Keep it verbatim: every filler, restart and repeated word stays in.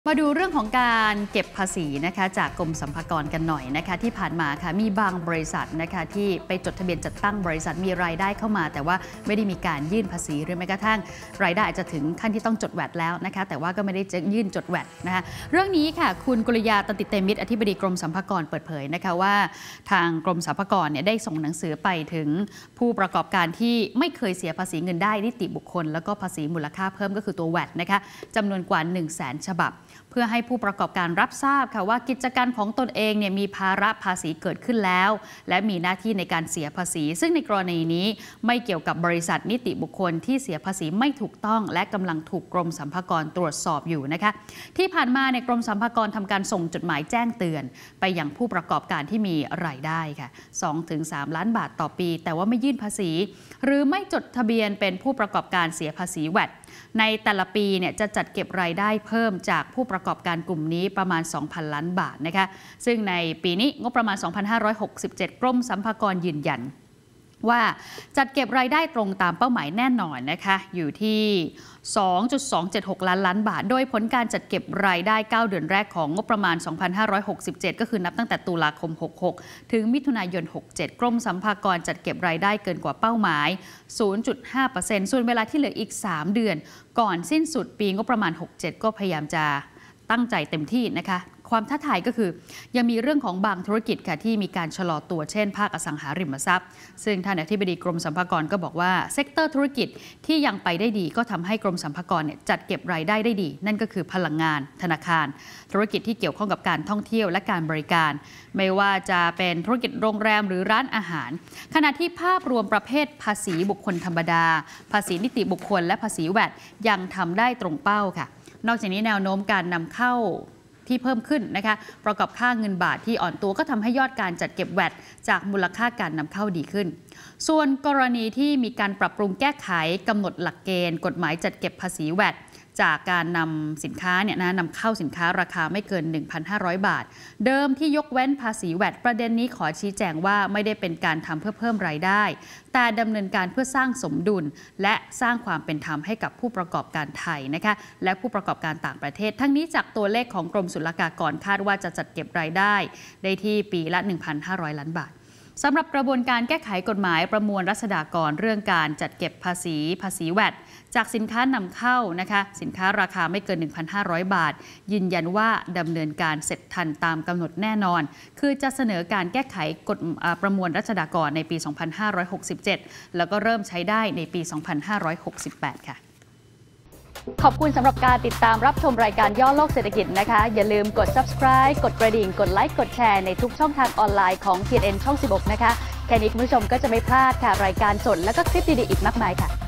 มาดูเรื่องของการเก็บภาษีนะคะจากกรมสรรพากรกันหน่อยนะคะที่ผ่านมาค่ะมีบางบริษัทนะคะที่ไปจดทะเบียนจัดตั้งบริษัทมีรายได้เข้ามาแต่ว่าไม่ได้มีการยื่นภาษีหรือแม้กระทั่งรายได้อาจจะถึงขั้นที่ต้องจดแวดแล้วนะคะแต่ว่าก็ไม่ได้ยื่นจดแวดนะคะเรื่องนี้ค่ะคุณกุลยาตันติเตมิตรอธิบดีกรมสรรพากรเปิดเผยนะคะว่าทางกรมสรรพากรเนี่ยได้ส่งหนังสือไปถึงผู้ประกอบการที่ไม่เคยเสียภาษีเงินได้นิติบุคคลแล้วก็ภาษีมูลค่าเพิ่มก็คือตัวแวดนะคะจำนวนกว่า หนึ่งแสน ฉบับเพื่อให้ผู้ประกอบการรับทราบค่ะว่ากิจการของตนเองเนี่ยมีภาระภาษีเกิดขึ้นแล้วและมีหน้าที่ในการเสียภาษีซึ่งในกรณีนี้ไม่เกี่ยวกับบริษัทนิติบุคคลที่เสียภาษีไม่ถูกต้องและกำลังถูกกรมสรรพากรตรวจสอบอยู่นะคะที่ผ่านมาในกรมสรรพากรทำการส่งจดหมายแจ้งเตือนไปยังผู้ประกอบการที่มีรายได้ค่ะ สองถึงสาม ล้านบาทต่อปีแต่ว่าไม่ยื่นภาษีหรือไม่จดทะเบียนเป็นผู้ประกอบการเสียภาษีแวดในแต่ละปีเนี่ยจะจัดเก็บรายได้เพิ่มจากผู้ประกอบการกลุ่มนี้ประมาณ สองพัน ล้านบาทนะคะซึ่งในปีนี้งบประมาณ สองพันห้าร้อยหกสิบเจ็ด กรมสรรพากรยืนยันว่าจัดเก็บรายได้ตรงตามเป้าหมายแน่นอนนะคะอยู่ที่ สองจุดสองเจ็ดหก ล้านล้านบาทโดยผลการจัดเก็บรายได้เก้าเดือนแรกของงบประมาณ สองพันห้าร้อยหกสิบเจ็ด ก็คือนับตั้งแต่ตุลาคมหกสิบหกถึงมิถุนายนหกสิบเจ็ดกรมสรรพากรจัดเก็บรายได้เกินกว่าเป้าหมาย ศูนย์จุดห้าเปอร์เซ็นต์ ส่วนเวลาที่เหลืออีกสามเดือนก่อนสิ้นสุดปีงบประมาณหกสิบเจ็ดก็พยายามจะตั้งใจเต็มที่นะคะความท้าทายก็คือยังมีเรื่องของบางธุรกิจค่ะที่มีการชะลอตัวเช่นภาคอสังหาริมทรัพย์ซึ่งท่านอธิบดีกรมสรรพากรก็บอกว่าเซกเตอร์ธุรกิจที่ยังไปได้ดีก็ทำให้กรมสรรพากรเนี่ยจัดเก็บรายได้ได้ดีนั่นก็คือพลังงานธนาคารธุรกิจที่เกี่ยวข้องกับการท่องเที่ยวและการบริการไม่ว่าจะเป็นธุรกิจโรงแรมหรือร้านอาหารขณะที่ภาพรวมประเภทภาษีบุคคลธรรมดาภาษีนิติบุคคลและภาษีแวดยังทำได้ตรงเป้าค่ะนอกจากนี้แนวโน้มการนำเข้าที่เพิ่มขึ้นนะคะประกอบค่าเงินบาทที่อ่อนตัวก็ทำให้ยอดการจัดเก็บแวดจากมูลค่าการนำเข้าดีขึ้นส่วนกรณีที่มีการปรับปรุงแก้ไขกำหนดหลักเกณฑ์กฎหมายจัดเก็บภาษีแวดจากการนำสินค้าเนี่ยนะนำเข้าสินค้าราคาไม่เกิน หนึ่งพันห้าร้อย บาทเดิมที่ยกเว้นภาษีแวดประเด็นนี้ขอชี้แจงว่าไม่ได้เป็นการทำเพื่อเพิ่มรายได้แต่ดำเนินการเพื่อสร้างสมดุลและสร้างความเป็นธรรมให้กับผู้ประกอบการไทยนะคะและผู้ประกอบการต่างประเทศทั้งนี้จากตัวเลขของกรมศุลกากรคาดว่าจะจัดเก็บรายได้ได้ที่ปีละ หนึ่งพันห้าร้อย ล้านบาทสำหรับกระบวนการแก้ไขกฎหมายประมวลรัษฎากรเรื่องการจัดเก็บภาษีภาษีแวดจากสินค้านำเข้านะคะสินค้าราคาไม่เกิน หนึ่งพันห้าร้อย บาทยืนยันว่าดำเนินการเสร็จทันตามกำหนดแน่นอนคือจะเสนอการแก้ไขกฎประมวลรัษฎากรในปี สองพันห้าร้อยหกสิบเจ็ด แล้วก็เริ่มใช้ได้ในปี สองพันห้าร้อยหกสิบแปด ค่ะขอบคุณสำหรับการติดตามรับชมรายการย่อโลกเศรษฐกิจนะคะอย่าลืมกด ซับสไครบ์ กดกระดิ่งกดไลค์กดแชร์ในทุกช่องทางออนไลน์ของ ที เอ็น เอ็น ช่อง สิบหกนะคะแค่นี้คุณผู้ชมก็จะไม่พลาดค่ะรายการสดและก็คลิปดีๆอีกมากมายค่ะ